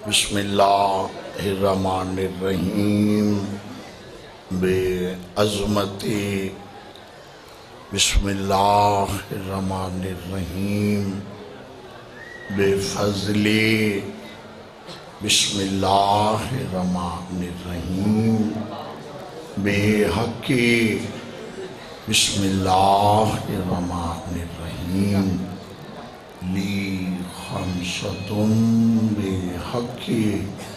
بسم اللہ الرحمن الرحیم بے عظمتی بسم اللہ الرحمن الرحیم بے فضلی بسم اللہ الرحمن الرحیم بے حقی بسم اللہ الرحمن الرحیم لی خمسۃ بے حقی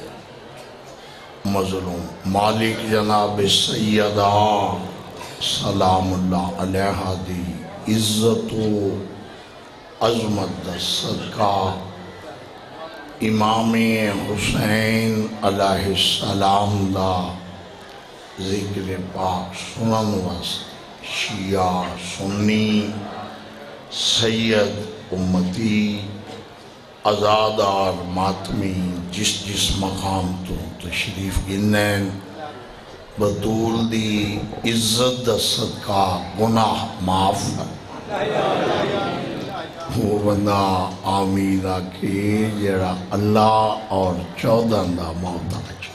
مظلوم مالک جناب سیدہ سلام اللہ علیہ دی عزت و عظمت صدقہ امام حسین علیہ السلام دا ذکر پاک سنن واسطے شیعہ سنی سید امتی ازادار ماتمی جس مقام تو تشریف گنین بطول دی عزت دا صدقہ گناہ معاف وہ بندہ آمین آکے جڑا اللہ اور 14 دا محتاج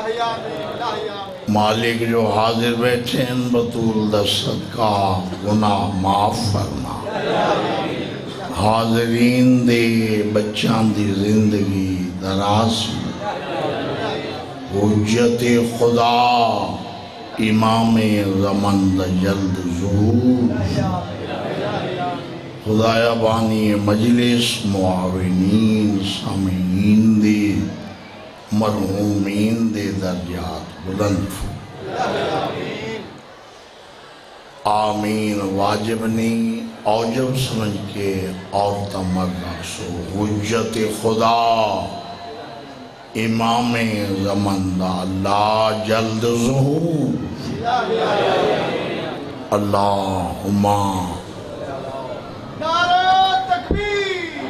مالک جو حاضر بیٹھے ہیں بطول دا صدقہ گناہ معاف فرما حاضرین دے بچان دی زندگی دراز حجت خدا امام زمن دا جلد ظہور خدایہ بانی مجلس معاونین سامعین دے مرحومین دے درجات بلند آمین واجب نہیں اوجب سمجھ کے اور تمرہ سو حجت خدا امام زمن دا اللہ جلد ظہور اللہم نعرہ تکبیر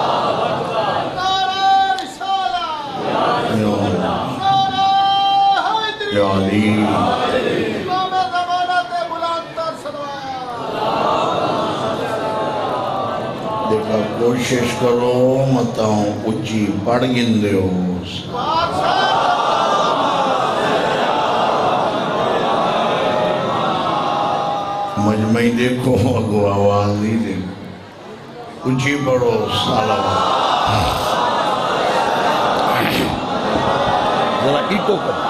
نعرہ رسالہ نعرہ حیدری یا علی امام زمانت بلند تر سلوات دیکھا کوشش کرو متاؤں اچھی پڑھ گندے ہو مجمعی دیکھو اگو آوازی دیکھو اچھی پڑھو سالوات ذرا ایکو کر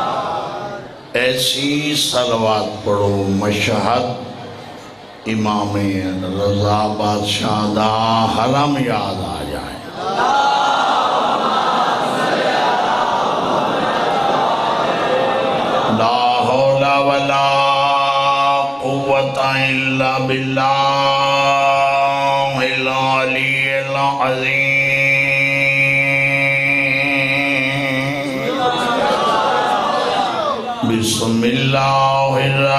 ایسی سالوات پڑھو مشہد امام رضا بادشاہ دا حرم یاد آ جائے لا حول ولا قوة الا باللہ العلی العظیم بسم اللہ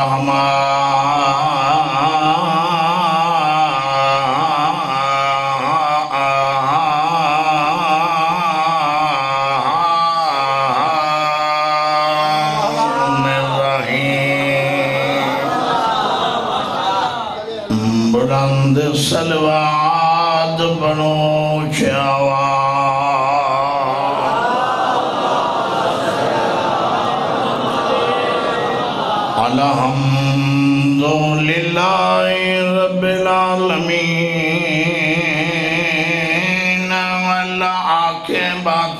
بلند سلوات بنو چاوا الحمدللہ رب العالمین والعاقبۃ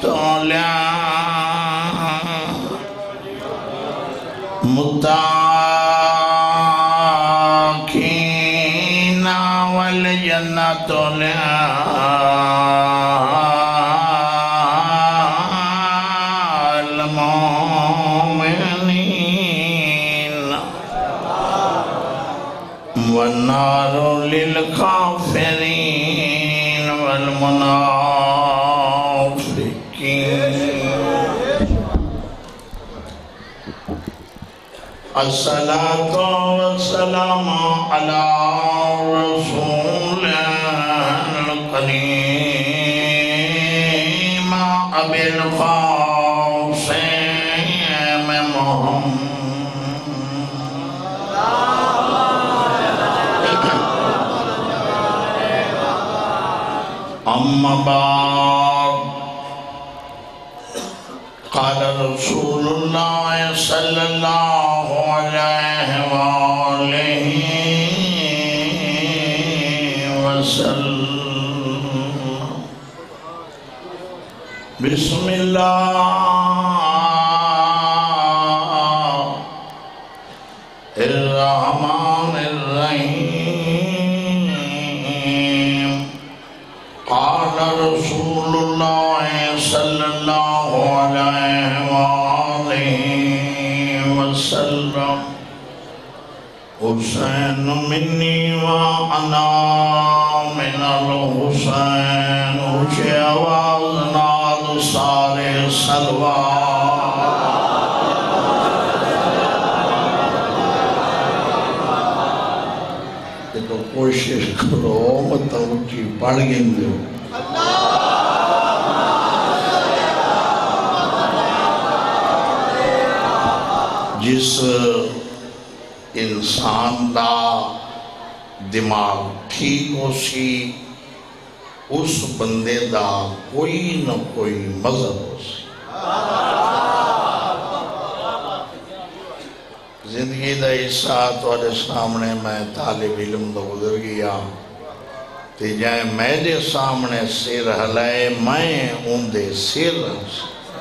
للمتقین والجنۃ للمؤمنین والنار للکافرین والمنافقین الصلاة والسلام على رسول الكريم أبي القاسم محمد أما بعد قال رسول اللہ صلی اللہ علیہ وآلہ وسلم بسم اللہ الرحمن الرحیم قال رسول اللہ صلی اللہ علیہ وآلہ وسلم حسین منی وانا من الحسین اونچی آواز نال سارے سلوات تو کوشش کرو مت اونچی پڑھ گئیں دو جس انسان دا دماغ ٹھیک ہو سی اس بندے دا کوئی نہ کوئی مذہب ہو سی زندگی دا حصہ توڑے سامنے میں طالب علم دا گزر گیا تے جائے میرے سامنے سیر ہلائے میں ان دے سیر رہا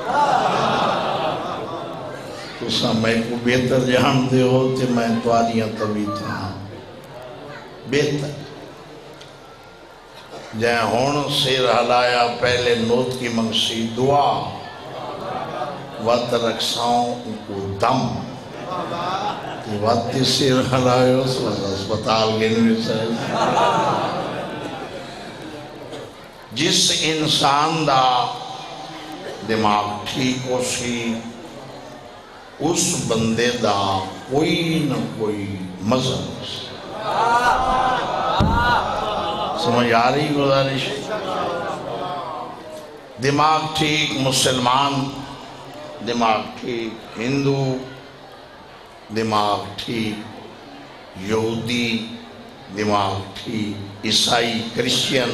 تو میں کو بہتر جہاں دے ہو تے میں تواریاں طبی تھا بہتر جائے ہون سیر ہلایا پہلے نوت کی منگسی دعا وقت رکھساؤں ان کو دم وقت سیر ہلائے اس وقت اسپتال گنوی سے جس انسان دا دماغ ٹھیک ہو سی اس بندے دا کوئی نہ کوئی مذہب ہو سی سمجھ آ رہی گزارش دماغ ٹھیک مسلمان دماغ ٹھیک ہندو دماغ ٹھیک یہودی دماغ ٹھیک عیسائی کرسچین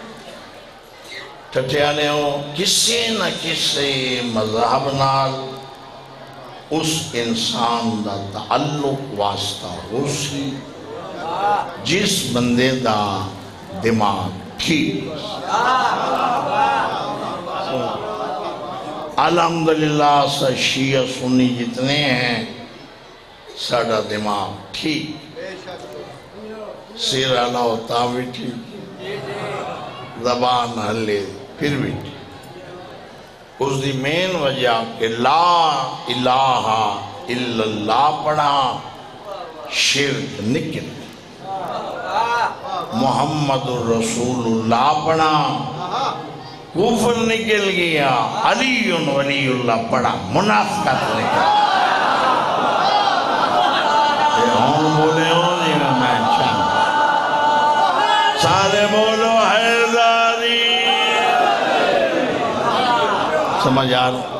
ٹھٹیانے ہو کسی نہ کسی مذہب نال اس انسان دا تعلق واسطہ ہو سی جس بندے دا دماغ ٹھیک الحمدللہ سا شیعہ سنی جتنے ہیں ساڑھا دماغ ٹھیک سیر آلہ ہوتا بھی ٹھیک زبان ہلے پھر بھی ٹھیک اس دی مین وجہ کہ لا الہ الا اللہ پڑھا شرک نکل محمد رسول اللہ پڑھا کفر نکل گیا علی ولی اللہ پڑھا منافقت نکل ہون بولے ہون یہ میں چاہتا سارے بولو حیداری سمجھ آ رہا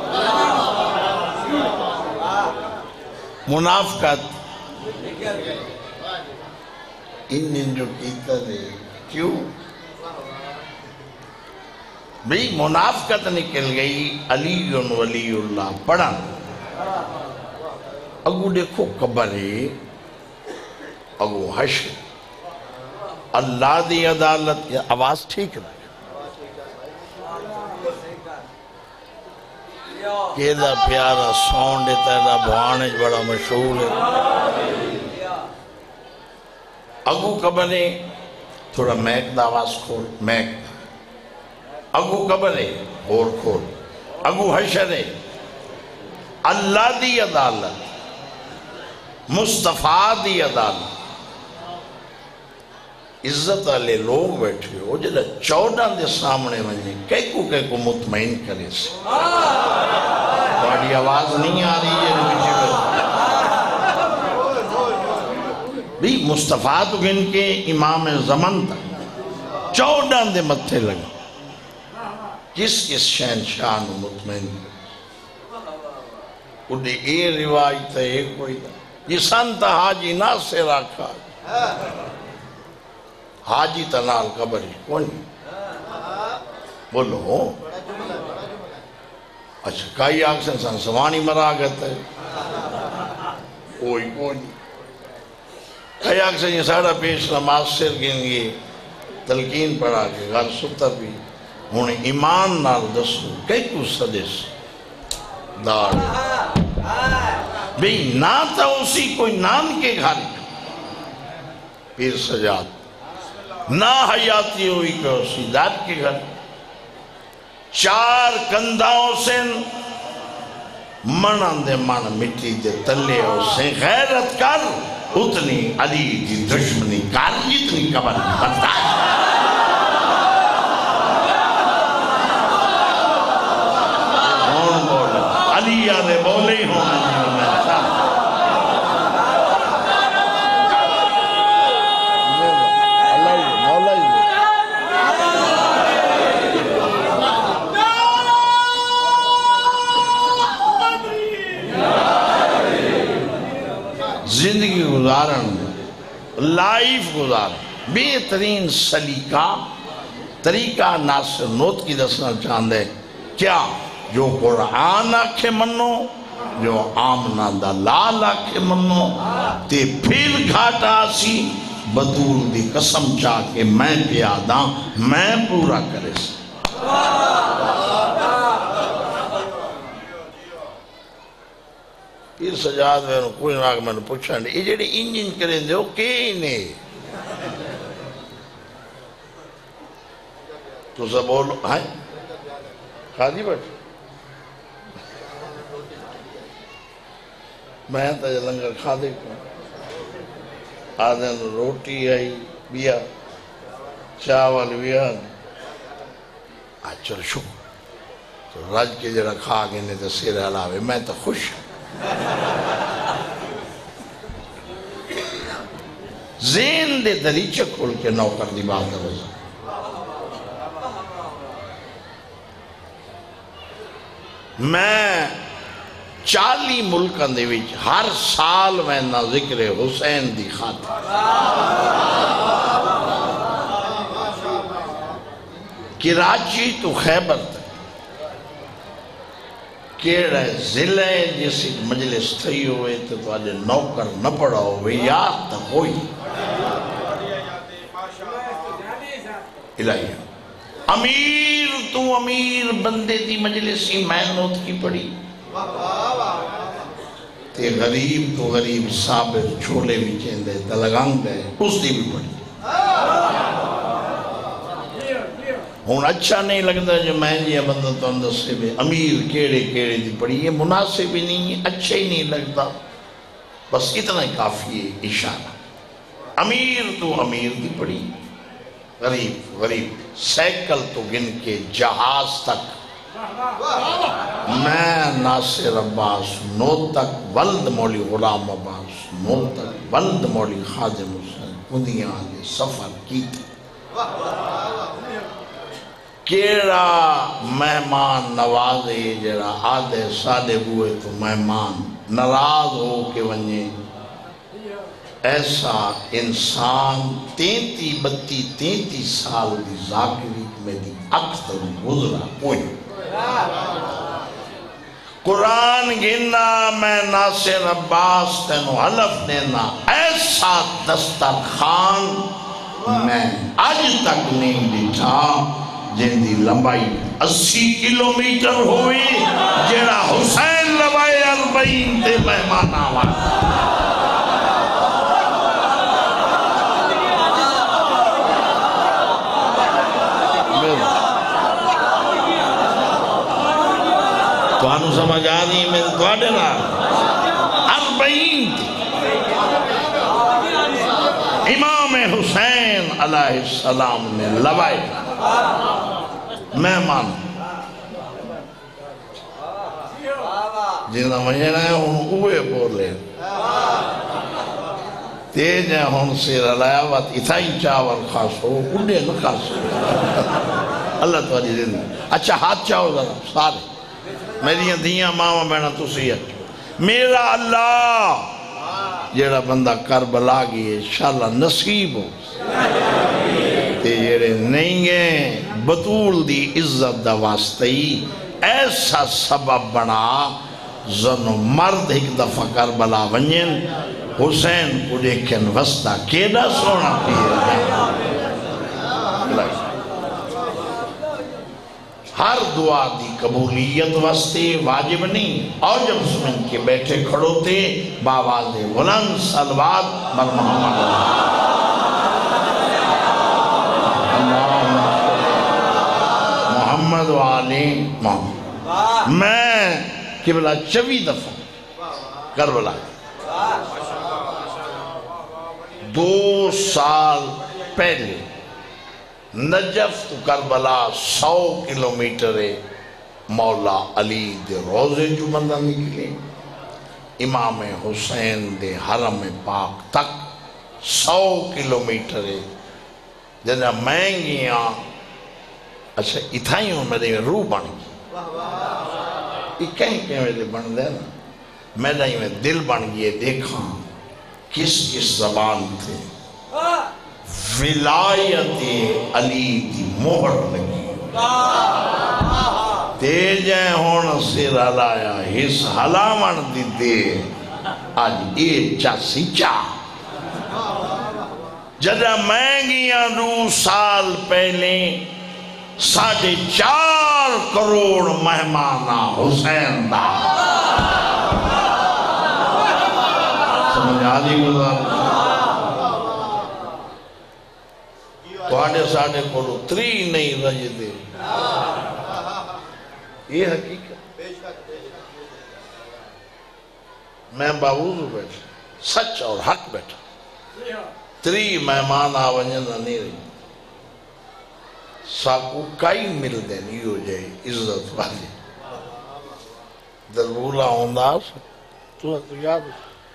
منافقت ان جو کیتا دے کیوں بھئی منافقت نکل گئی علی ولی اللہ پڑھا اگو دیکھو قبرے اگو حشر اللہ دی عدالت آواز ٹھیک رہا کیدہ پیارا سون دیتا ہے دا بھوانج بڑا مشہور ہے اگو قبرے تھوڑا میک دا آواز کھول میک اگو قبرے اور کھول اگو حشر اللہ دی عدالت مصطفیٰ دی عدالت عزت والے لوگ بیٹھے ہو جدہ 14 دے سامنے مجھے کئی کو مطمئن کرے سے بڑی آواز نہیں آ رہی ہے بھی مصطفیٰ تو گن کے امام زمن تھا 14 دے متھے لگا کس شہنشاہ نو مطمئن کرے انہیں اے روایت ہے ایک کوئی دا یہ سنت حاجی ناصر آکھا حاجی تنال قبری کون بولو اچھا کئی آکسن سن سوانی مرا گتا ہے کوئی کئی آکسن یہ ساڑھا پیش نماز سر گن گئے تلقین پڑھا کے گھر ستا بھی ہون ایمان نال دسو کئی کو سدس دار بھئی نہ تا اسی کوئی نان کے گھر پیر سجاد نہ حیاتی ہوئی کہ اسی داد کے گھر 4 کندھاؤں سے منان دے من مٹی دے تلے ہو سے غیرت کر اتنی علی دی دشمنی کر جتنی قبر برداشت ہون بولا علی آدھے بولے ہی ہونا جو میں تھا زندگی گزارن لائف گزارن بہترین سلیقہ طریقہ ناصر نوت کی دسنا چاہندے کیا جو قرآن آکھے منو جو آمنہ دا لال آکھے منو تے پھر گھاٹا سی بدول دی قسم چاہ کے میں پیاداں میں پورا کرے سی پیر سجاد میں کوئی ناک میں نے پوچھا نہیں یہ جڑے انجن کریں دے وہ کئی نہیں تو سب بولو ہاں خاضی بیٹھ میں تا یہ لنگر کھا دے کو آدھے روٹی آئی بیا چاول بیا چل شو تو راج کے جڑا کھا گئے نے تو سیر علاوے میں تو خوش زین دے دریچہ کھول کے نوکر دی بات روزہ میں 40 ملکان دے وچ ہر سال میں نہ ذکر حسین دی خاطر کراچی تو خیبر تک کیڑا ضلع جیسی مجلس تھی ہوئے تو آجے نوکر نہ پڑا ہوئے یاد تک ہوئی الہی امیر تو امیر بندے دی مجلسی میں نوت کی پڑی تے غریب تو غریب صابر چھولے بھی چیندے دلگانگ دے اس دی بھی پڑی ہون اچھا نہیں لگتا جو میں یہ بندہ تو اندر سے بھی امیر کیڑے کیڑے دی پڑی یہ مناسب ہی نہیں اچھا ہی نہیں لگتا بس اتنا ہی کافی ہے اشارہ امیر تو امیر دی پڑی غریب غریب سیکل تو گن کے جہاز تک میں ناصر عباس نو تک ولد مولی غلام عباس نو تک ولد مولی خادم حسین کندیاں آگے سفر کی تھی کیڑا مہمان نوازے جڑا آدھے سادے ہوئے تو مہمان ناراض ہو کے ونجے ایسا انسان 33 سال دی ذاکری میں دی اکثر گزرا کوئی قرآن گننا میں ناصر عباس تینو حلف دینا ایسا دسترخوان میں آج تک نہیں دیٹھا جن دی لمبائی 80 کلومیٹر ہوئی جیڑا حسین لبائے 40 تے مہمان آوان تو آنو سمجھ آدھی میں دوڑے نا 40 امام حسین علیہ السلام نے لبائے مہمان جنہاں مجھے ہے ہون اوے بولے تیج ہے ہون سیر علیہوات اتھائی چاول خاصو اڈے نہ خاصو اللہ تو علی زندگی اچھا ہاتھ چاہو ذرا سارے میری دیاں ماما بہنا تسی اچھو میرا اللہ جیڑا بندہ کربلا گئی انشاءاللہ نصیب ہو تے جیڑے نہیں گے بطول دی عزت دا واسطی ایسا سبب بنا زن و مرد ایک دفعہ کربلا ونین حسین کو دیکھن وسطہ کیڑا سونا پیر ہر دعا دی قبولیت واسطے واجب نہیں اور جب سمجھ کے بیٹھے کھڑو تھے باواز بلند صلوات بر محمد محمد والی محمد میں قبلہ 24 دفعہ کربلا 2 سال پہلے نجف تو کربلا 100 کلومیٹر مولا علی دے روزے جو بندہ نکلے امام حسین دے حرم پاک تک 100 کلومیٹر جنہا مہنگیاں اچھا اتھائیوں میرے روح بن گئی یہ کہیں میرے بن دے نا میرے میں دل بن گئے دیکھا کس کس زبان تھے ولایت علی دی مہر لگی تیجیں ہون سر ہلایا اس ہلاون دی دے آج اے چاسی چاہ جدہ مہنگیاں 2 سال پہلے 4.5 کروڑ مہمانہ حسین دا سمجھ آدھی گزار ساڑھے کولو 3 نہیں رج دے یہ حقیقت میں باوضو بیٹھا سچ اور حق بیٹھا 3 مہمان آونجنہ نہیں رہی ساکو کئی مل دیں یہ ہو جائے عزت والی دربولا ہوندہ تو یاد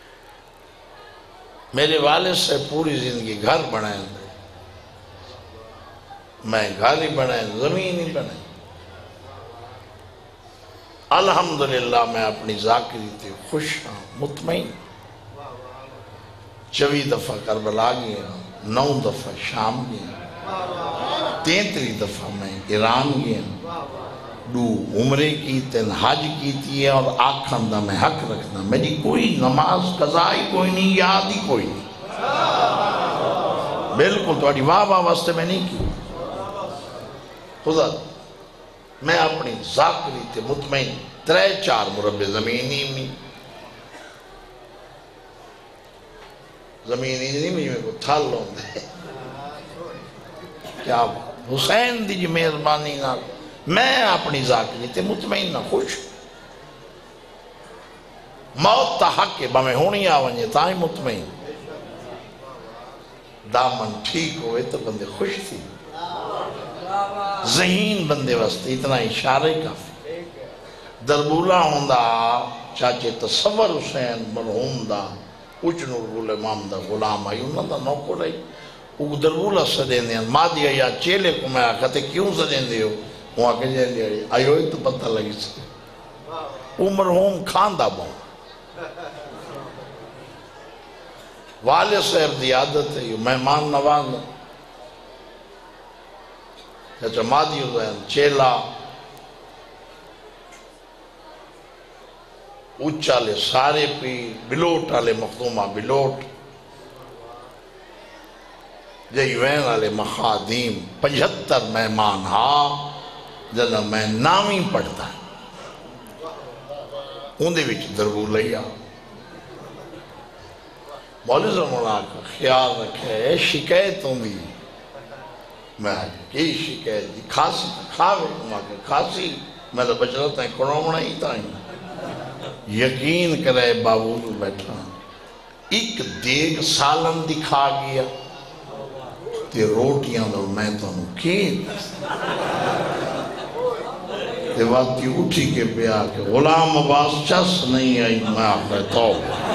میرے والد سے پوری زندگی گھر بنائیں دے میں گھر ہی بنائیں زمین ہی بنائیں الحمدللہ میں اپنی ذاکری تے خوش ہوں مطمئن 24 دفعہ کربلا گیا 9 دفعہ شام گیا 33 دفعہ میں ایران گیا 2 عمرے کی 3 حج کی تھی اور آکھن دا میں حق رکھنا میری کوئی نماز قضائی کوئی نہیں یاد ہی کوئی نہیں بالکل تو واہ واہ واسطے میں نہیں کی خدا میں اپنی ذاکری تے مطمئن 3-4 مربع زمینی میں میں کو تھال لوں دے کیا حسین دی جی مہربانی نہ میں اپنی ذاکری تے مطمئن نہ خوش موت تا حق کے بمیں ہونی آونجے تائیں مطمئن دامن ٹھیک ہوئے تو بندے خوش تھی ذہین بندے واسطے اتنا اشارے کافی دربولا ہوندہ چاچے تصور حسین مرحوم دا اچنور بولے امام دا غلام آئی انہوں دا نوکو رہی وہ دربولا سدین دیا مادیا یا چیلے کو میں آکھتے کیوں سدین دیو وہاں کے جائے دیا آئیو ہی تو پتہ لگی سے وہ مرحوم کھاندہ بہن والد صاحب دی عادت ہے مہمان نواز چاچا مادی حسین چیلا اچھا لے سارے پی بلوٹ آلے مخدومہ بلوٹ جیوین آلے مخادیم 75 مہمان ہاں جنہا میں نامی پڑھتا ہے اندھے وچ دربو لیا مولی زمانہ کا خیال رکھے شکایت ہوں دی میں کی شکایت دی کھاسی کھاوے کھاسی میں تو بچ رہتا ہے کڑومنا ہی تھا یقین کرے باوضو بیٹھا ایک دیگ سالن دکھا گیا تے روٹیاں دو میں تو نکین تے واتی اٹھی کے پیا کہ غلام عباس چس نہیں آئی میں آخر تو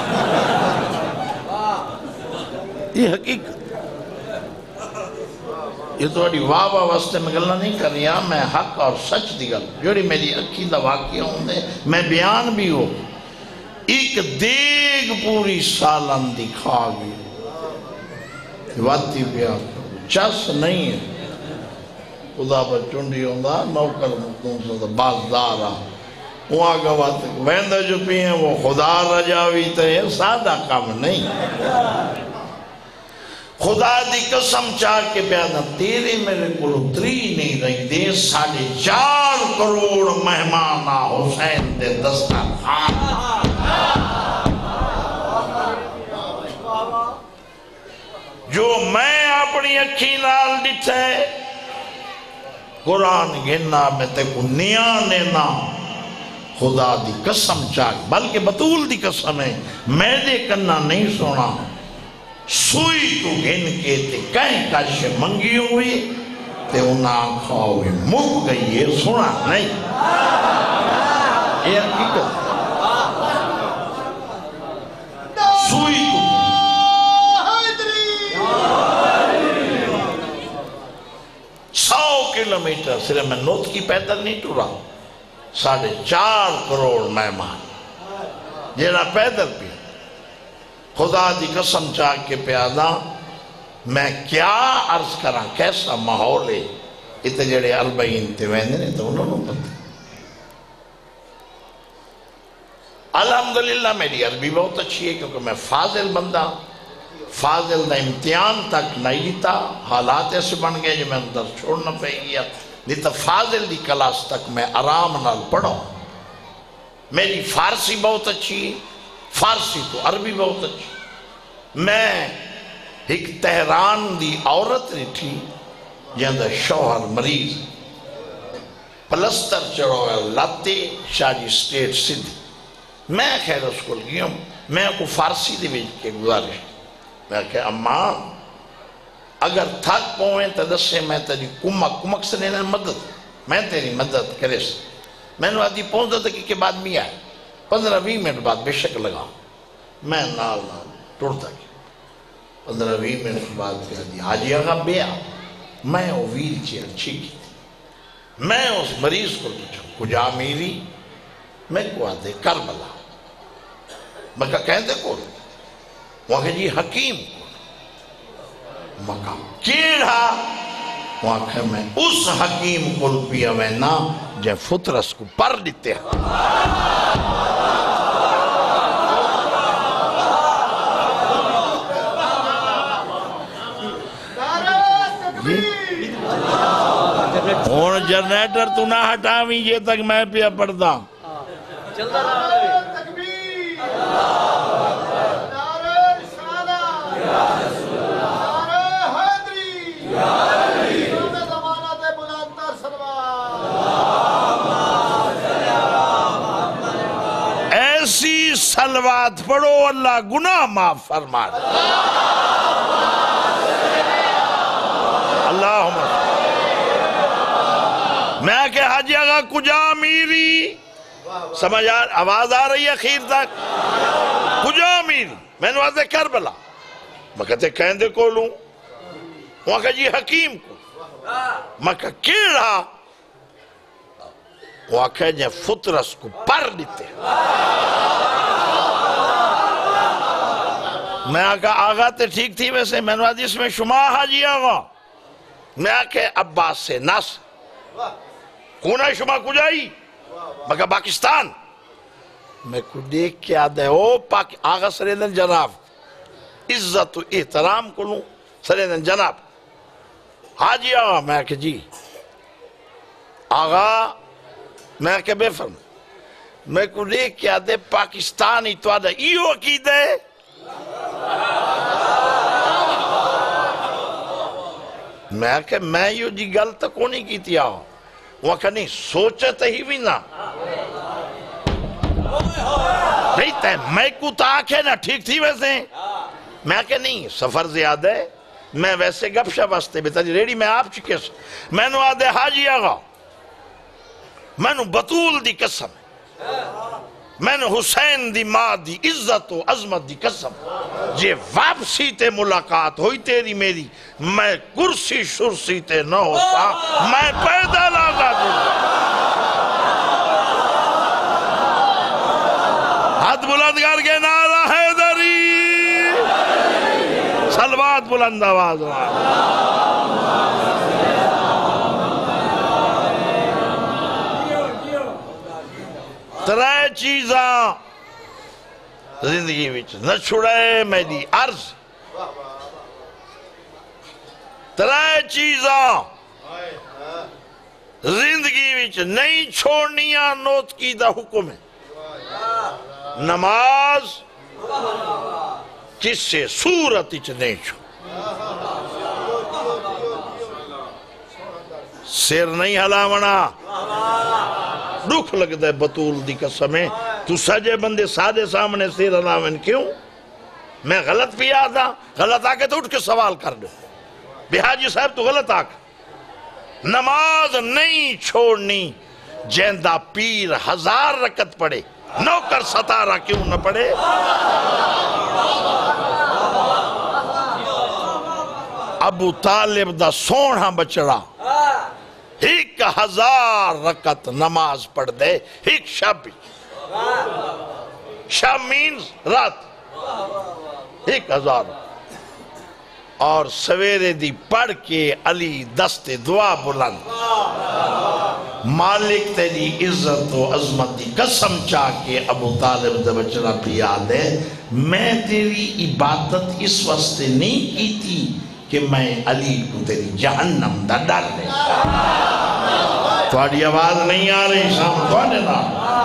یہ حقیقت یہ تو اڑی واہ واہ واسطے میں گلنا نہیں کر رہا میں حق اور سچ دی گل جوڑی میری اکھی دا واقعہ ہوں دے میں بیان بھی ہو ایک دیگ پوری سالن دکھا گئی واتی پیا چس نہیں ہے خدا پر چنڈی ہوندا نوکر مکتون سے بازدارا وہاں کا بات ویندہ جو پی ہیں وہ خدا رجاوی تے سادہ کام نہیں خدا دی قسم چاہ کے پیادا تیرے میرے کلو تری نہیں رہی دے 4.5 کروڑ مہمانہ حسین دے دسترخوان جو میں اپنی اکھی نال ڈٹھے قرآن گھننا میں تے کو نیانے نا خدا دی قسم چاک بلکہ بطول دی قسم ہے میں دے کرنا نہیں سونا سوئی تو گھن کے تے کہیں کش منگی ہوئی تے انہاں کھاؤئے مک گئی ہے سونا نہیں یہ حقیقت سوئی تو 100 کلومیٹر صرف میں نوت کی پیدل نہیں ٹورا 4.5 کروڑ مہمان جینا پیدل پی خدا دی قسم چاہ کے پیادا میں کیا عرض کرا کیسا ماحول ہے اتنے جڑے 40 تے ویندے تو انہوں نے پتہ الحمدللہ میری عربی بہت اچھی ہے کیونکہ میں فاضل بندہ فاضل دا امتحان تک نہیں لیتا حالات ایسے بن گئے جو میں اندر چھوڑنا پہ گیا نہیں تو فاضل دی کلاس تک میں آرام نال پڑھا میری فارسی بہت اچھی فارسی تو عربی بہت اچھی میں ایک تہران دی عورت رٹھی جہاں شوہر مریض پلستر چڑھو ہے لاتے شاہجی سٹیٹ سدھ میں خیر اس کو گیا ہوں میں کو فارسی دی بیچ کے گزارش میں کہا اماں اگر تھک پوئیں تو دسے میں تیری کمک سے لینا مدد میں تیری مدد کرے سے میں نے آدھی 15 دقیقے بعد بھی آئے 15-20 منٹ بعد بے شک لگا میں نال ٹوڑتا گیا 15-20 منٹ بعد کہا دی حاجی آگا بیا میں وہ ویل چیئر چھکی تھی میں اس مریض کو پوچھا کجا میری میں کو آدھے کربلا میں کہا کہندے کو وہاں کہ جی حکیم مقام کیڑا وہاں کہ میں اس حکیم کل پیا وینا جے فطرس کو پر لیتے ہیں اور جنریٹر تو نہ ہٹاویں یہ تک میں پیا پڑھتا ایسی صلوات پڑھو اللہ گناہ معاف فرما دے اللہم میں کہ حاجی آگا کجا میری سمجھ آواز آ رہی ہے خیر تک کجا میری میں نے واضح کربلا میں کہتے کہندے کو لوں وہاں کہ جی حکیم کو میں کہ کیڑا وہاں کہ جی فطرس کو پر لیتے میں آگا آگا تے ٹھیک تھی ویسے میں نے واضح اس میں شما حاجی آگا میں آگا عباس سے ناس کونا شما کجائی میں کہا پاکستان میں کو دیکھ کے آدھے ہو آگا سریدن جناب عزت و احترام کو لوں سریدن جناب حاجی آگا میں کہ جی آگا میں کہ بے فرم میں کو دیکھ کے آدھے پاکستانی تو آدھے ایو عقید ہے میں کہ میں یو جی گل تک نہیں کی تھی آؤ وہ کہ نہیں سوچتے ہی بھی نہ نہیں تے میں کو تاکہ نہ ٹھیک تھی ویسے میں کہ نہیں سفر زیادہ ہے میں ویسے گپ شپ واسطے بیتا جی ریڈی میں آپ چکے سے میں نو آدھے حاجی آگا میں نو بطول دی قسم میں نو حسین دی ماں دی عزت و عظمت دی قسم جے واپسی تے ملاقات ہوئی تیری میری میں کرسی شرسی تے نہ ہوتا میں پیدا لاغا دوں ہاتھ بلند کر کے نعرہ حیدری صلوات بلند آواز ترے چیزاں زندگی وچ نہ چھڑے میری عرض ترے چیزاں زندگی وچ نہیں چھوڑنیاں نوت کی دا حکم ہے نماز کس سے صورت وچ نہیں چھوڑ سر نہیں ہلاونا دکھ لگتا ہے بطول دی قسمیں تو سجے بندے سادے سامنے سر ہلاون کیوں میں غلط بھی آدھا غلط آکے تو اٹھ کے سوال کر دو بہاجی صاحب تو غلط آکے نماز نہیں چھوڑنی جیندہ پیر 1000 رکعت پڑے نوکر 17 کیوں نہ پڑے ابو طالب دا سونا بچڑا 1000 رکعت نماز پڑھ دے ایک شب مینز رات 1000 اور سویرے دی پڑھ کے علی دست دعا بلند مالک تیری عزت و عظمت دی قسم چاہ کے ابو طالب دا بچڑا پیا دے میں تیری عبادت اس واسطے نہیں کی تھی کہ میں علی کو تیری جہنم دا ڈر لے تھوڑی آواز نہیں آ رہی شام تھوڑے نا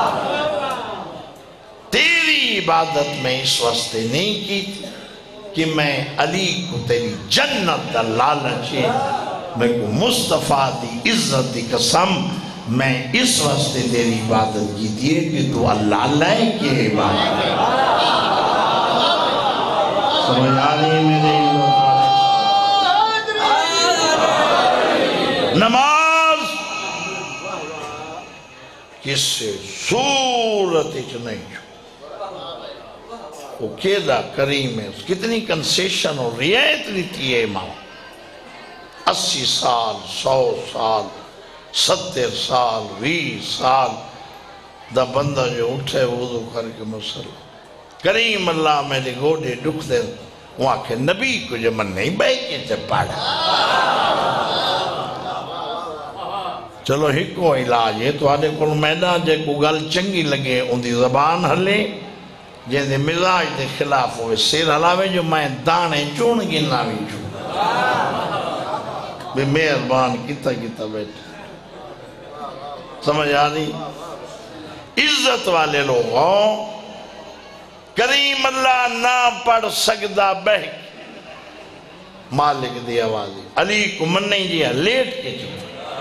تیری عبادت میں اس واسطے نہیں کی تھی کہ میں علی کو تیری جنت دا لالچے میں کو مصطفیٰ دی عزت دی قسم میں اس واسطے تیری عبادت کی تھی کہ تو اللہ لائے کی عبادت سمجھ آ رہی ہے میرے نماز کس سے صورت اچھ نہیں چھو وہ کیدہ کریم ہے کتنی کنسیشن اور ریعت لیتی ہے امام 80 سال 100 سال 70 سال 20 سال دا بندہ جو اٹھے وضو کر کے مسئلہ کریم اللہ میرے گوڑے دکھ دے وہاں کے نبی کو جو من نہیں بیٹھے تے پڑھا چلو ہکو علاج ہے تو آدھے کو میدان جے کو گل چنگی لگے ان دی زبان ہلے جن دے مزاج دے خلاف ہوئے سیر ہلاوے جو میں دانے چون گنا بھی چون بے مہربان کتا بیٹھے سمجھ آدھی عزت والے لوگوں کریم اللہ نہ پڑھ سکتا بہک مالک دی آوازی علی کو من نہیں جیا لیٹ کے چون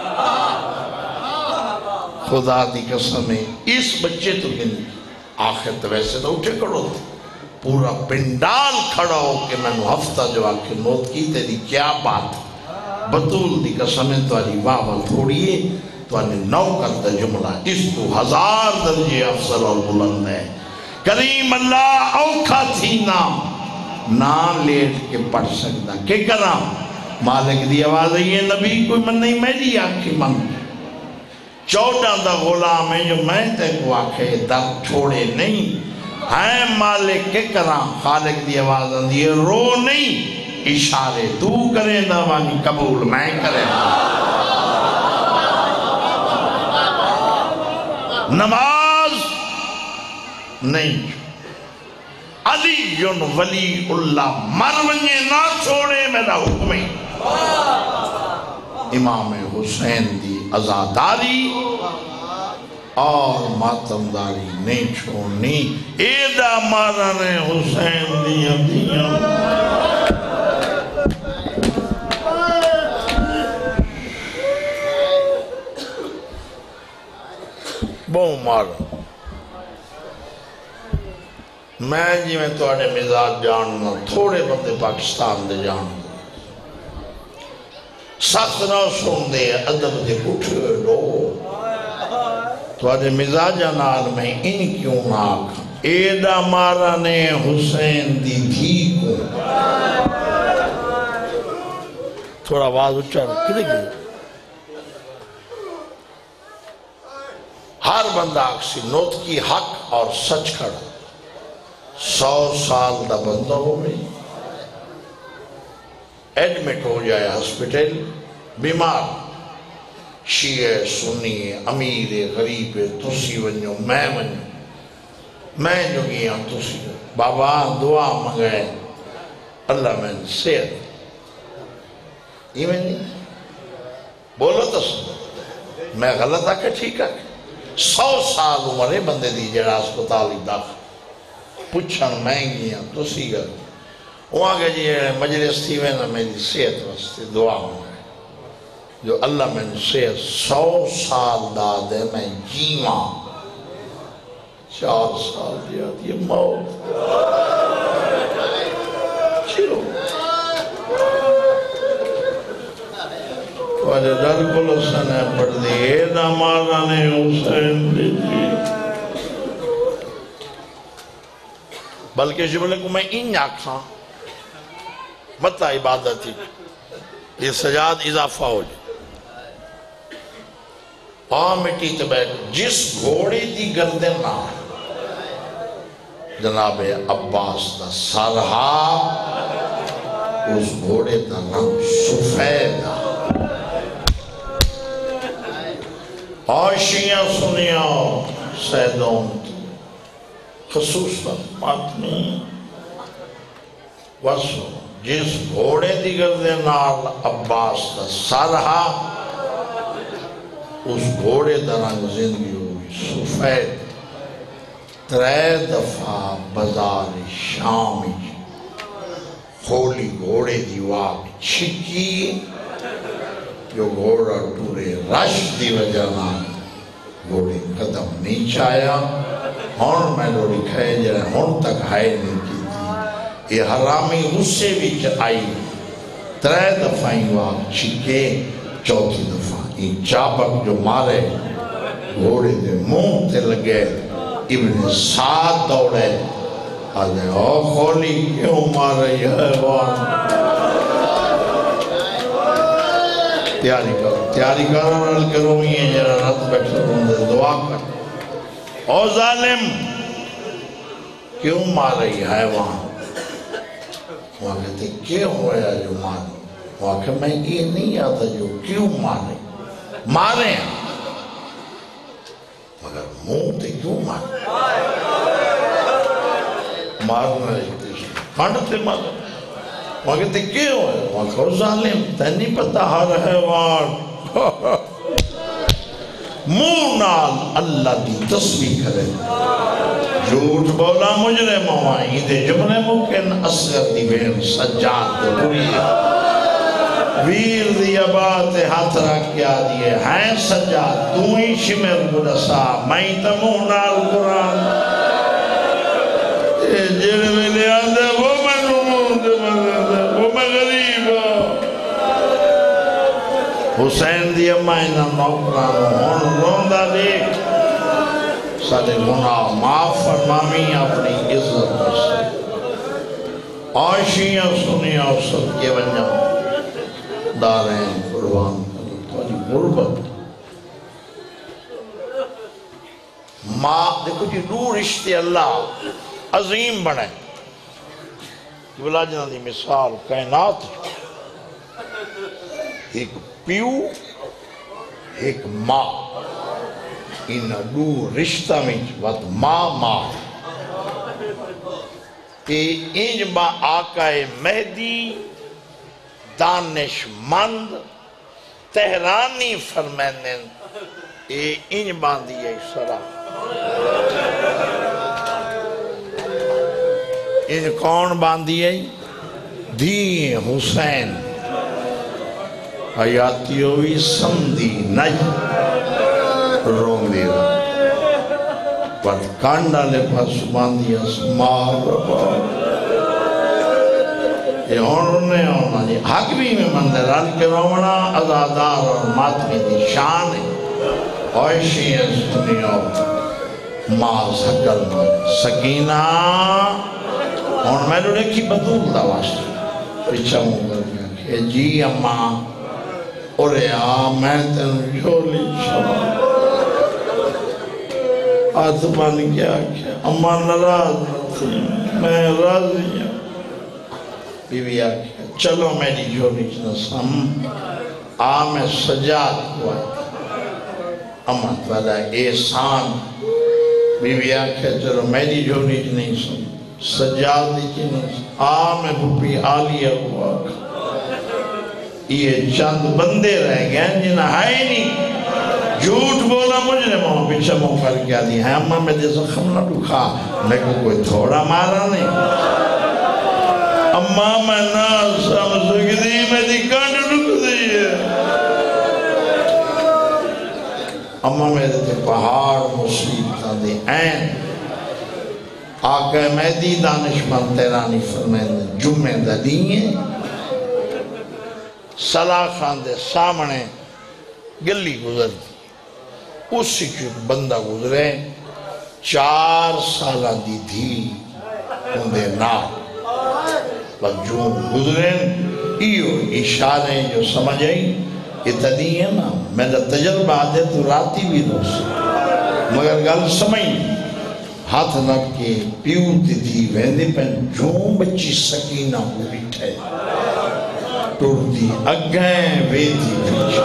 خدا دی قسم ہے اس بچے تو گنی آخر تو ویسے تو اٹھے کھڑو تھے پورا پنڈال کھڑا ہو کہ میں نے ہفتہ جو آکے نوٹ کی تیری کیا بات بطول دی قسم ہے تو علی بابا تھوڑی ہے تو انہیں نوکر دا جملہ اس تو 1000 درجے افضل اور بلند ہے کریم اللہ اوکھا تھی نہ لیٹ کے پڑھ سکتا کہ کرا مالک دی آواز ہے یہ نبی کوئی من نہیں میری آنکھی منگ 14 دا غلام ہے جو میں تے کو آکھے در چھوڑے نہیں ہے مالک کے کرا خالق دی آواز ہے یہ رو نہیں اشارے تو کرے نوانی قبول میں کرے نماز نہیں علی ولی اللہ مرونی نہ چھوڑے میرا حکم ہے امام حسین دی عزاداری اور ماتمداری نہیں چھوڑنی ایدہ مارن حسین دی عبدیاں بہو مارن میں جی میں تو آنے مزاج جاننا تھوڑے بندے پاکستان دے جاننا سخت نہ سن دے عدب دے کٹھے لو تو آنے مزاج جانال میں ان کیوں ناک ایدہ مارا نے حسین دی دھی کو تھوڑا آواز اچھا کدھے گئے ہر بندہ اکسی نوت کی حق اور سچ کھڑا 100 سال دا بندہ ہو میں ایڈمٹ ہو جائے ہسپیٹل بیمار شیعہ سنی امیر غریب تسی ونجو میں ونجو میں جو گیا تسی بابا دعا منگائے اللہ میں صحت یہ میں نہیں بولو تو میں غلط آکے ٹھیک آکے 100 سال عمرے بندے دی جڑا اسپتالی داخل پچھن میں گیا تسی گا وہاں کے جی مجلس تھی میں نا میری صحت واسطے دعا منگائے جو اللہ میں سے 100 سال دادے میں جیواں 4 سال دیا یہ موت چلو وجہ در کلو سنے پڑھ دی اے نمازہ نے حسین دیجی بلکہ جملے کو میں ان آکھاں مطلع عبادتی یہ سجاد اضافہ ہو جائے مٹی تے بیٹھ جس گھوڑے دی گردن نہ جناب عباس دا سرہا اس گھوڑے دا رنگ سفید آشیاں سنیا سیدوں خصوصاً ماتمی وصو جس گھوڑے دی گردن نال عباس دا سرہا اس گھوڑے درنگ زندگی ہوئی سفید 3 دفعہ بازار شامی کھولی گھوڑے دی واق چھکی جو گھوڑا ٹورے رش دی وجہ نہ گھوڑے قدم نہیں چایا ہون میں لوڑی کھائے جرے ہون تک ہائے نہیں کی تھی یہ حرامی غصے بھی آئی 3 دفعہ ہی واق چھکے 4تھی دفعہ یہ چابک جو مارے گھوڑے دے منہ تے لگے ابن سعد دوڑے آدھے او خولی کیوں مارے یہ حیوان تیاری کرو رل کرو یہ جرہ رت بیٹھ دے دعا کر او ظالم کیوں مارے یہ حیوان وہاں کہتے کیوں ہویا جو مارے وہاں کہ میں یہ نہیں آتا جو کیوں مارے مارے ہیں مگر منہ تے کیوں مارے مارنا رہتے کھانڈتے مارے وہاں کہتے کیوں ہے وہاں کہو ظالم تینے نہیں پتا ہر حیوان منہ نال اللہ دی تسبیح کرے جھوٹ بولا مجرم ہوائیں دے جملے ممکن اصغر دی بین سجاد دوری ویر دی عباد ہاتھ رکھ کیا دیئے ہیں سجاد تو ہی شمر گرسا میں تمہنال قرآن جن میں لے آدھے وہ میں نمود وہ میں غریب حسین دی امائنہ نوکران ہون روندہ دیکھ سارے گناہ معاف فرمامی اپنی عزت سے عاشیاں سنیا سب کے ونجا داریں قربان کری غربت ماں دیکھو جی دو رشتے اللہ عظیم بنے بلا جنہ دی مثال کائنات ایک پیو ایک ماں ان دو رشتہ میں وقت ماں انج ماں آقا مہدی دانش مند تہرانی فرمینن انج باندھی ہے سرا ان کون باندھی ہے دھی حسین حیاتی ہوئی سمدھی نہیں رون دی رہا پر کانڈا لے پاس باندھی اسمار ربا یہ ہونے ہونا جی حق بھی میں مندران کے رونا ازادار اور ماتمی دی شان ہے عائشی سنیو ماں سکل سکینہ اور میں نے دیکھی بدول دا واسطہ پچھا ہوں کر گیا کہ جی اماں اور میں تین جھولی شما آتمان کیا کیا اماں نراض تھی میں راضی ہوں بی بی آکھیا چلو میری جھولی چنسا میں سجاد ہوا اما توالا احسان بی بی آکھے چلو میری جوڑی چ نہیں سن سجاد چ نہیں سن میں بھوپی آلیہ کو آکھا یہ چند بندے رہ گئے جنہ ہے نہیں جھوٹ بولا مجرم ہوں پیچھے منہ کر کے دی ہے اما میں دے زخم نہ دکھا میں کو کوئی تھوڑا مارا نہیں اما میں نہ سمجھ سکتی میں دی کانڈ رک دی ہے اما میرے تے پہاڑ مصیبتاں دے این آقا مہدی دانشمند تیرانی فرمائیں جمعہ دا دیئے صلاح خان دے سامنے گلی گزر دی اسی کی بندہ گزرے 4 سالہ دی تھی اندے نا بس جو گزرے ایو اشارے جو سمجھ آئی اتنی ہے نا میرا تجربہ آدھے تو راتی بھی دوست مگر گل سمجھ ہاتھ نک کے پیوتی تھی ویندے پہن جو بچی سکینہ کو بیٹھے ٹوڑ دی اگیں ویدی پیچھے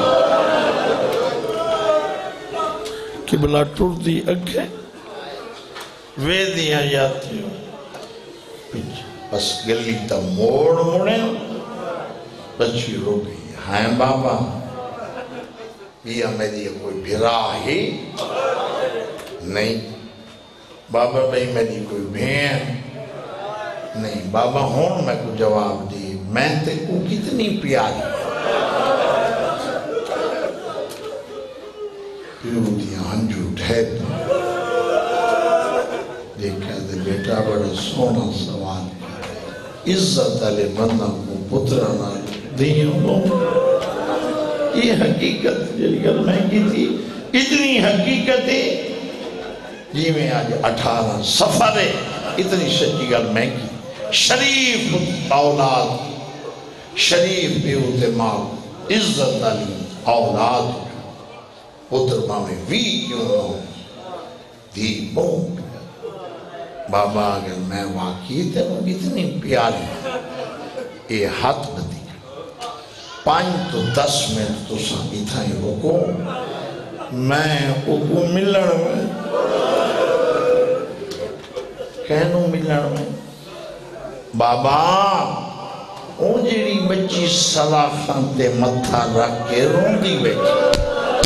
کہ بلا ٹوڑ دی اگیں ویدی آیاتی ہو پیچھے بس گلی تا موڑ موڑے بچی رو گئی ہائیں بابا یہ میری کوئی بھرا ہی نہیں بابا بھئی میری کوئی بھین نہیں بابا ہون میں کو جواب دی میں تے کو کتنی پیاری پیو دیا ہنجو ٹھہر دیکھا دے بیٹا بڑا سونا سوال عزت علی بندہ کو پترانا دیوں لوگ یہ حقیقت جلی گل میں کی تھی اتنی حقیقت ہے جی میں آج 18 سفر ہے اتنی سچی گل میں کی شریف اولاد شریف بیوت ماں عزت علی اولاد پتر ماں میں وی کیوں نو دی بون بابا اگر میں واقعی تے وہ اتنی پیاری یہ ہاتھ بدی 5 تو 10 منٹ تو ساتھی تھا ہی رکو میں اوکو ملن میں کہنوں ملن میں بابا اون جیڑی بچی صلاح خان تے متھا رکھ کے رون دی بیٹی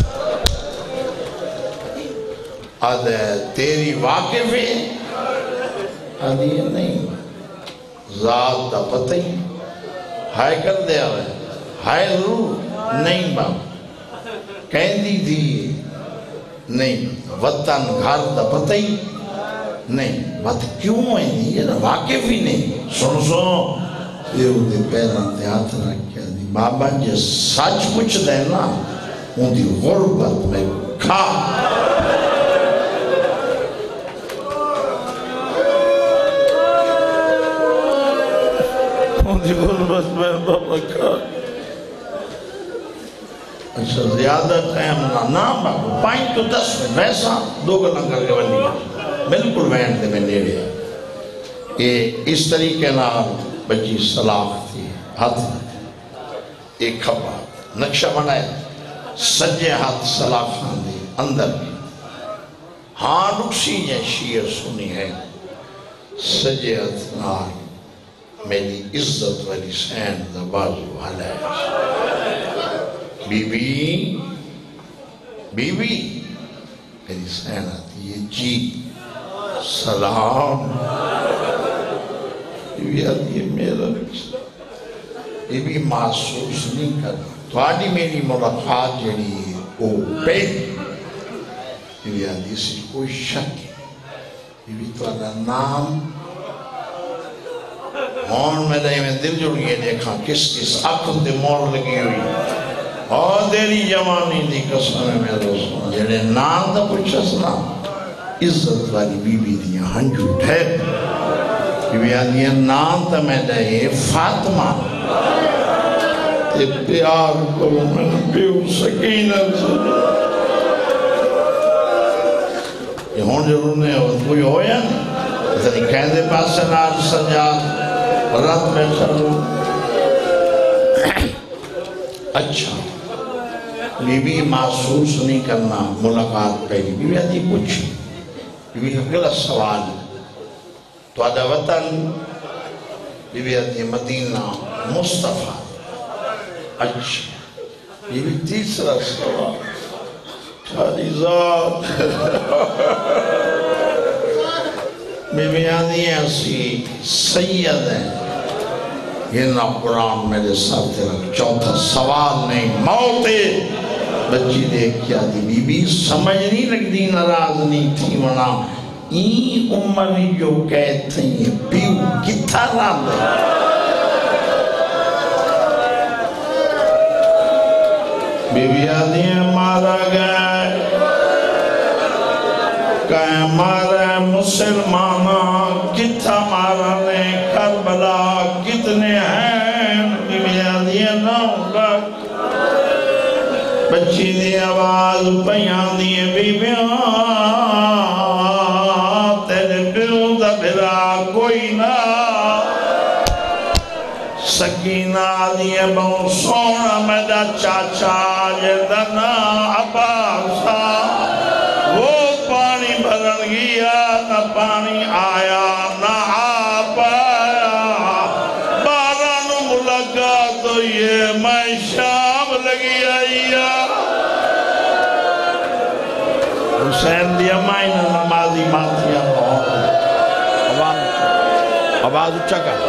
آدھے تیری واقف ہے آدھی نہیں ذات دا پتہ ہی ہائے کر دیا ہوئے ہائے ضرور نہیں بابا کہیں دی دی نہیں وطن گھر دا پتہ ہی نہیں بات کیوں ہے نہیں یہ نا واقف ہی نہیں سن سن یہ دے پیران تے ہاتھ رکھ کیا دی بابا جے سچ پوچھ دے نا ان دی غربت میں کھا ان دی غربت میں بابا کھا اچھا زیادہ قیم نہ بابا 5 تو 10 میں ویسا 2 گنا کر کے بنی بالکل وینٹ دے میں نیڑے یہ اس طریقے نہ بچی صلاح تھی ہاتھ ایک کھپا نقشہ بنائے سجے ہاتھ صلاح خان دے اندر بھی ہاں نقشی یہ شیر سنی ہے سجے ہاتھ نار میری عزت والی سین دا بازو حلائے بی بی میری سین آتی ہے جی سلام یہ بھی آتی ہے میرا یہ بھی محسوس نہیں کرنا تو آدھی میری ملاقات جڑی او پہلی یہ بھی آدھی سے کوئی شک ہے یہ بھی تو آدھا نام ہون میں دے میں دل جڑ گئے دیکھا کس عقل دے مور لگی ہوئی اور دیری جوانی دی قسم میں دوستوں جڑے نام دا پوچھس نا عزت والی بی بی دیا ہنجو ٹھہر بی بی آدھیا نام تا میں دے فاطمہ تے پیار کرو میں پیو سکینہ سے یہ ہون ضرور نہیں ہو کوئی ہویا نہیں اتنی کہیں دے پاس سے نار سجاد رات میں چلو اچھا بی بی محسوس نہیں کرنا ملاقات پہلی بی بی آدھی پوچھ بی بی کا غلط سوال تو آدھا وطن بی بی آدھی مدینہ مصطفیٰ اچھا بی بی تیسرا سوال چھاری ذات بی بی آدھی ایسی سید ہیں یہ نہ قرآن میرے سر تیرا چوتھا سوال نہیں موت بچی دیکھ کیا دی بی بی سمجھ نہیں لگتی ناراض نہیں تھی ونا این عمر جو کہتے ہیں پیو کتھا رام ہے بی بی آدھی مارا گئے کہے مارا مسلمانہ کتھا مارا نے کربلا کتنے ہیں بی بی آدھی نو لکھ بچی دی آواز پیان دی بی بیاں تیرے پیو دا بھرا کوئی نہ سکینہ دی بہن سونا میڈا چاچا جدنا عباسا وہ پانی بھرن گیا نہ پانی آیا نہ آپایا باران ملگا تو یہ میں شام لگی آئیا حسین دیا مائن نمازی ماتیا آواز اچھا کر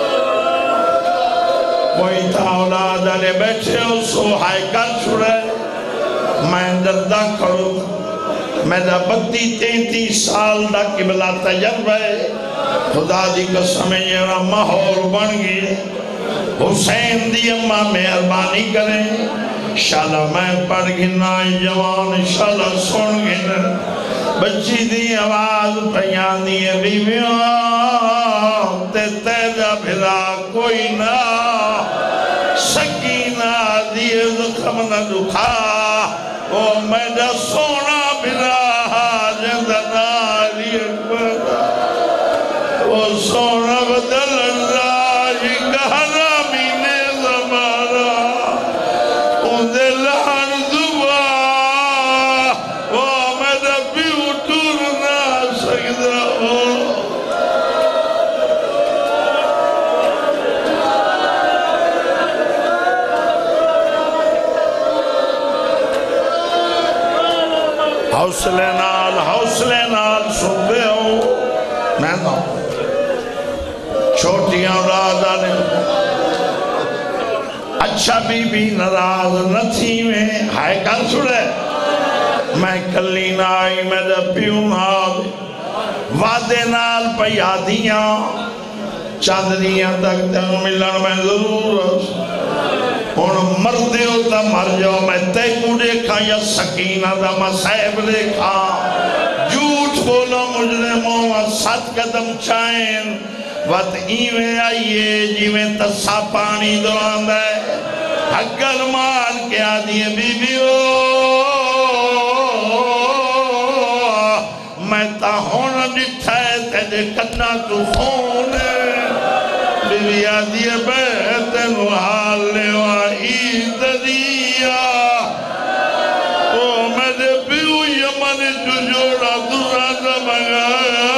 کوئی تھا اولاد علی بیٹھے اسو ہائی کر چھوڑے میں دردہ کرو میرا 32-33 سال دا قبلہ تجربہ ہے خدا دی قسم یہ ماحول بن گئی حسین دی اماں مہربانی کریں شالا میں پڑھ گنا جوان شالا سن گنا بچی دی آواز پیان دی بیویاں تے تیجا بھرا کوئی نہ سکینہ دی زخم نہ دکھا او میرا سونا بھرا جندنا علی اکبر او سونا بدل اللہ گہرا مینے زمارا او دلان زبا او میرا پیو ٹورنا سکتا ہو حوصلے نال سنتے ہو میں نہ چھوٹیاں رادا نے اچھا بی بی ناراض نہ تھی میں ہائے کر چھڑے میں کلی نہ آئی میرا پیو نال وعدے نال پیادیاں چاندریاں تک تک ملن میں ضرور ان مردے ہوتا مر جاؤ میں تے کو دیکھا یا سکینہ دا مسائب دیکھا جھوٹ بولا مجرموں سات قدم چائیں وقت ایویں آئیے جیویں تسا پانی دوران دے حقل مار کے آدھی بی بیو میں تا ہونا جٹھائے تیجے کنا تو خونے بی بی آدھی بیتے نوحال لیوا عید دیا او میرے پیو یمن جو جوڑا دورا مگایا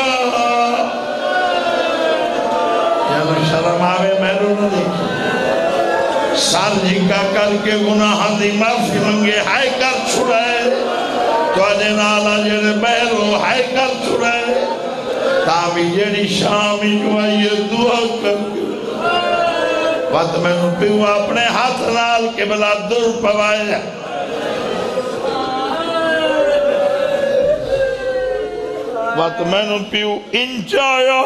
یا شرم آوے میرے نہ دیکھ سال جھکا کر کے گناہ دی معافی منگے ہائے کر چھڑائے تو آجے نالا جڑے بہرو ہائے کر چھڑائے تابی جڑی شامی جو آئیے دعا کر کے وقت میں نے پیو اپنے ہاتھ نال کے بلا دور پوائے وقت میں نے پیو انچایا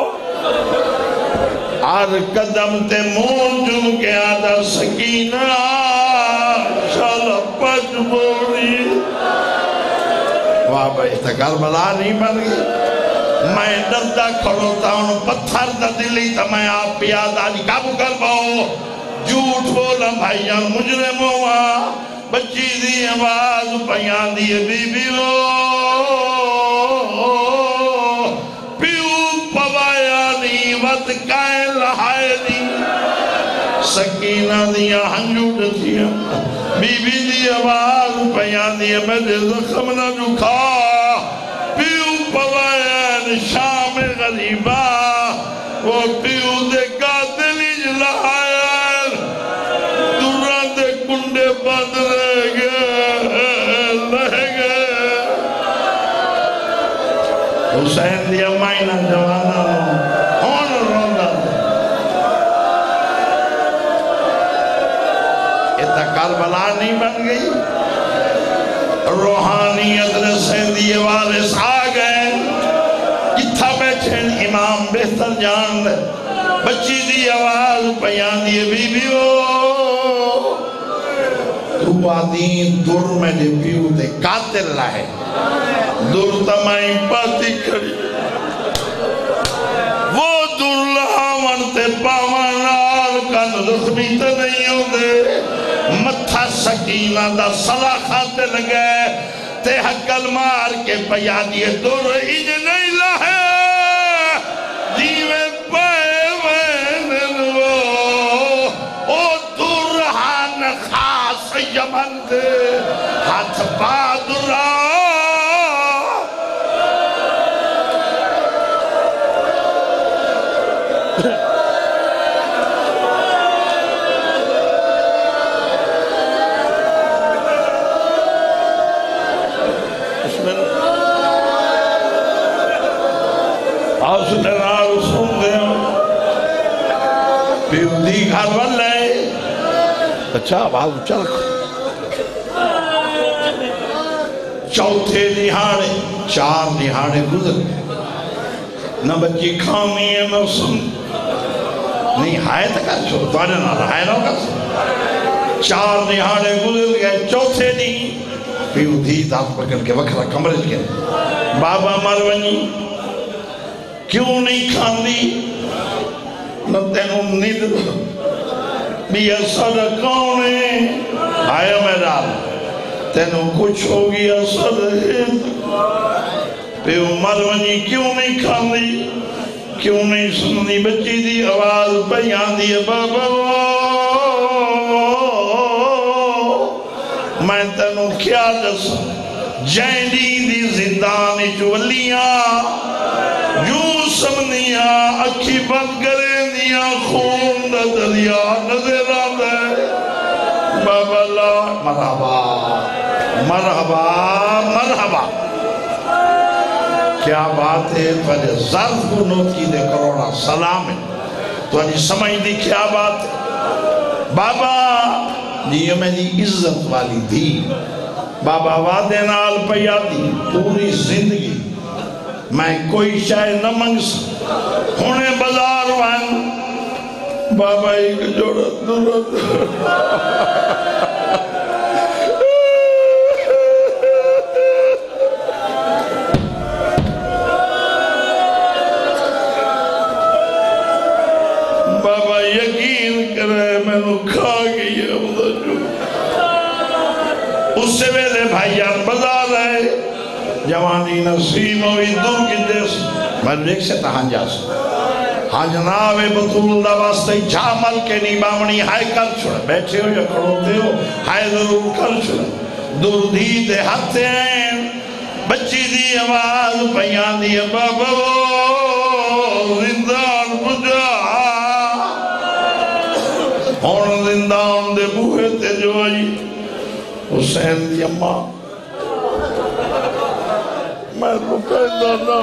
ہر قدم تے مون جم کے آدھا سکینہ شالا پچ بوری واہ بھائی تکار بلا نہیں بن گئی میں دردہ کھڑوتا ہوں پتھر دا دلی تا میں آپ پیاد آج کب کر باؤ جھوٹ بولا بھائی جان مجرموں بچی دی آواز پیان دی بی بیو پیو پوایا دی وقت کائے لہائے دی سکینہ دیا ہنجوٹ دیا بی بی دی آواز پیانی ہے میرے زخم نہ دکھا پیو پوائن شام غریبا وہ پیو دے قاتل اجلائن دوران دے کنڈے بند رہ گئے حسین دی امائنہ جوانا ہون روندہ کربلا نہیں بن گئی روحانیت رسیدی وارث آ گئے جتھا بیٹھے امام بہتر جان دے بچی دی آواز پیان دیئے بی بی ہو تو آدین دور میں دے پیو دے قاتل رہے دور تمہیں پاتی کھڑی وہ دور لہاونتے پاوانار کن زخمی تے نہیں ہو دے متھا سکینہ دا صلاحات لگے تے حقل مار کے پیا دیئے دور اج نہیں لہے جیوے پائے وینن وہ او دور ہان خاص یمن دے ہاتھ بادرہ پیودی گھر والے اچھا آواز اچھا رکھو چوتھے نہاڑے چار نہاڑے گزر نہ بچی کھامی ہے نہ سن نہیں ہائے تک چھوڑ تو آنے نہ ہائے نہ کر چار نہاڑے گزر گئے چوتھے نہیں پیودی دات پکڑ کے وکھرا کمرے کے بابا مرونی کیوں نہیں کھاندی نہ تینوں نیند بھی اثر کونے آیا میرا تینوں کچھ ہو گیا اثر پیو مرونی کیوں نہیں کھاندی کیوں نہیں سننی بچی دی آواز بیان دی بابا میں تینوں کیا دس جینڈی دی زندانی چولیاں یوں سمنیاں اکھی بند کریں دیا خون دا دریا نظر آدھے بابا اللہ مرحبا مرحبا مرحبا کیا بات ہے تجھے ظرف کو نوٹ کی دے کروڑا سلام ہے تو انہی سمجھ دی کیا بات ہے بابا یہ میری عزت والی تھی بابا وعدے نال پیا دی پوری زندگی میں کوئی شاید نہ منگ سکتا ہونے بازار وان بابا ایک جوڑت نورت بابا یقین کرے میں نو کھا گئی ہے اس سے ویلے بھائیان بازار ہے جوانی نصیب ہوئی دور کی دیس میں دیکھ سے تہاں جاس ہاں جناب بطول دا واسطے جامل کے نیبامنی ہائے کر چھوڑے بیٹھے ہو یا کھڑوتے ہو ہائے ضرور کر چھوڑے دور دی دے ہاتھے ہیں بچی دی آواز بیان دی بابا زندان بجا ہون زندان دے بوہے تے جو آئی حسین دی اممہ میں رکھتا نا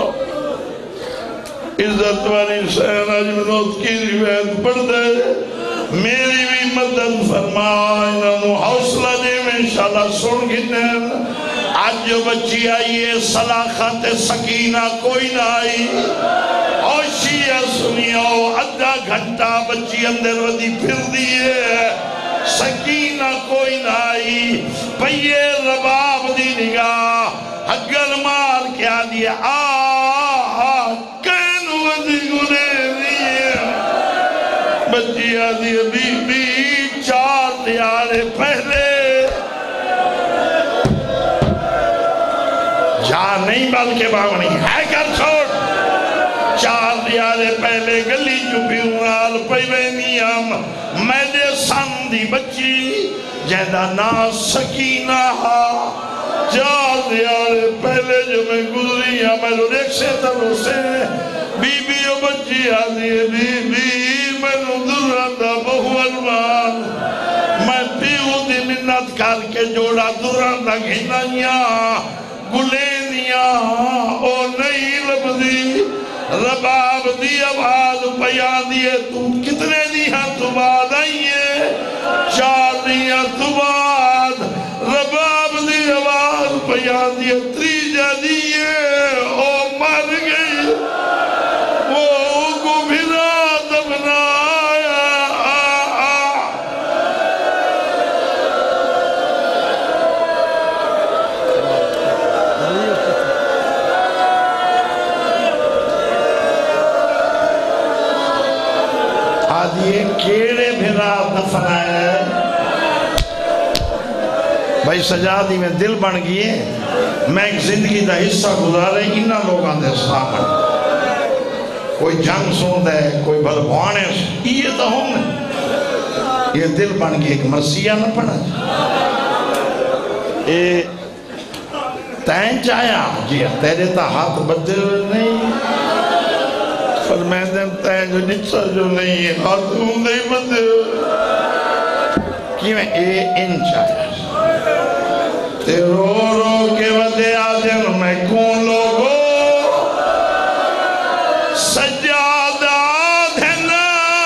عزت والی حسین اجمنوت کی روایت پڑھ دے میری بھی مدد فرما انہوں حوصلہ دے میں انشاءاللہ سن گنے آج جو بچی آئی ہے صلاحات سکینہ کوئی نہ آئی اوشیہ سنیو ادھا گھنٹا بچی اندر ودی پھر دیئے سکینہ کوئی نہ آئی پئیے رباب دی نگاہ اگر مار کیا دیا کین ودی گنے دیئے بچی آدھی بی بی چار دیارے پہلے جا نہیں بلکہ باغنی ہے کر چھوڑ چار دیارے پہلے گلی چپیوں نال پیوینیام میرے ساندی بچی جیدہ نا سکینہ ہا چار دیارے پہلے جو میں گزری ہاں میں لوگ ایک سے طرح سے بی بی و بچی آدھی ہے بی بی میں لوگ درندہ بہو ارمان میں پیو دی منت کر کے جوڑا درندہ گھنانیاں گلینیاں او نہیں لبدی رباب دی آواز پیان دیئے تو کتنے دیہاں تو بعد آئیے چار دیہاں تو بعد رباب دی آواز پیان دیئے تریجہ دیئے او مر گئی وہ کو بھرا دبنایا آدھیے کیڑے بھرا دفنایا ہے بھائی سجادی میں دل بن گئے میں ایک زندگی دا حصہ گزارے انہا لوگاں دے سامن کوئی جنگ سوند ہے کوئی بھلوانے یہ تو ہوں یہ دل بن گئے ایک مرثیہ نہ پڑھا تین چاہیا جی تیرے تا ہاتھ بدل نہیں فرمائے دیں تین جو نچا جو نہیں ہے ہاتھ ہوں نہیں بدل کی میں ان چاہیا تے رو رو کے ودے آدھن میں کون لوگو سجادہ دھنا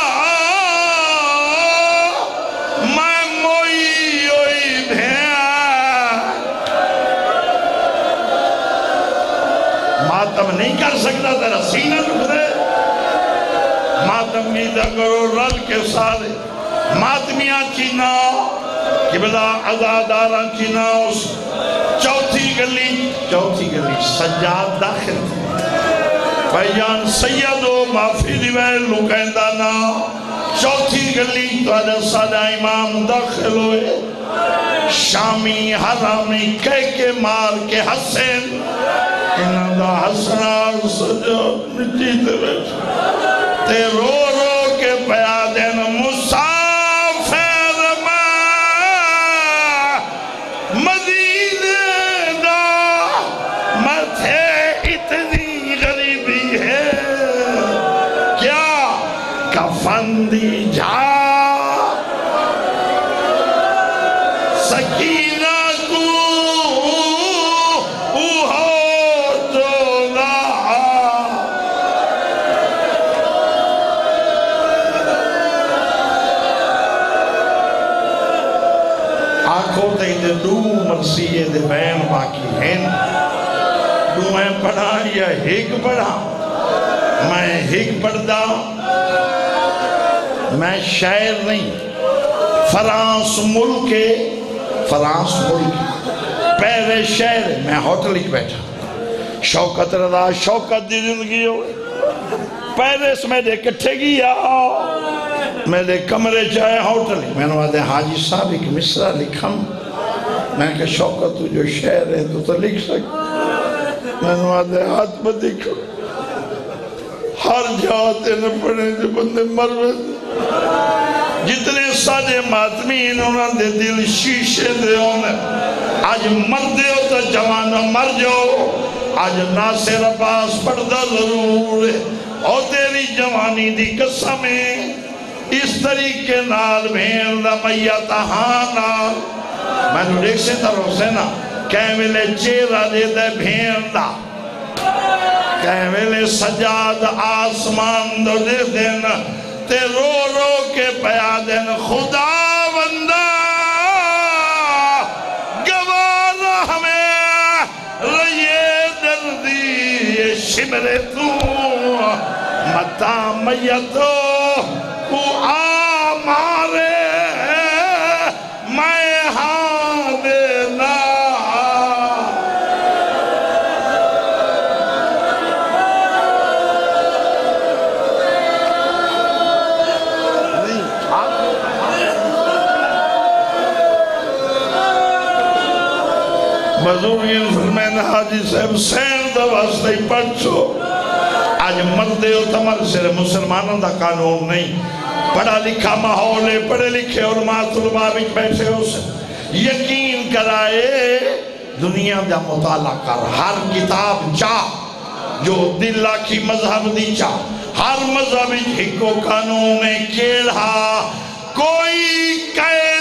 میں موئی ہوئی بھیاں ماتم نہیں کر سکتا تیرا سینہ دکھ دے ماتم میدہ کرو رل کے سارے ماتمیاں چینا قبلہ عزادارہ کی ناؤس چوتھی گلی سجاد داخل بھائی جان سید و معافی دیوائے لکھائندہ نا چوتھی گلی تو آدھا سادہ امام داخل ہوئے شامی حرامی کہہ کے مار کے حسین انہاں دا حسنار سجا مٹی تے بیٹھ تے رو رو کے پیادین مسافر فندی جا سکینہ کو اوہو تولا آنکھوں تے دو مرثیے دے بین باقی ہیں دو میں پڑھا یا ہیک پڑھا میں ہیک پڑھدا میں شاعر نہیں فرانس ملک پہلے شہر میں ہوٹل ہی بیٹھا شوکت رضا شوکت دی زندگی ہوئے پیرس میں دے کٹھے گیا میں دے کمرے چاہے ہوٹل ہی میں نے وہاں دے حاجی صاحب ایک مصرہ لکھا میں نے کہا شوکت تو جو شہر ہے تو لکھ سکتا میں نے وہاں دے ہاتھ پر دیکھا ہر جاتے نہ پڑھیں جو بندے مروے جتنے ساڑے ماتمین انہوں دے دل شیشے دے ہونے آج مردے ہو تو جوانوں مر جاؤ آج ناصر عباس پردہ ضرور ہے اور تیری جوانی دی قسمیں اس طریقے نال بھین دا میتا ہانا میں نے دیکھ سے طرح سے نا کیملے چیرہ دے دے بھین دا کیملے سجاد آسمان دو دے دینا تے رو رو کے پیادن خدا بندہ گوارا ہمیں رہیے دردی شمر تو متا میتو کو آمارے میں ہاں دینا بزرگین فرمین حاجی صاحب سین دا واسطے پڑھو آج مرد اتمر صرف مسلمانوں دا قانون نہیں، پڑھا لکھا ماحول ہے، پڑھے لکھے علماء طلباء بھی بیٹھے ہو سے یقین کرائے دنیا دا مطالعہ کر، ہر کتاب چاہ جو دل کی مذہب دی چاہ، ہر مذہب ہکو قانون کیڑا کوئی کہے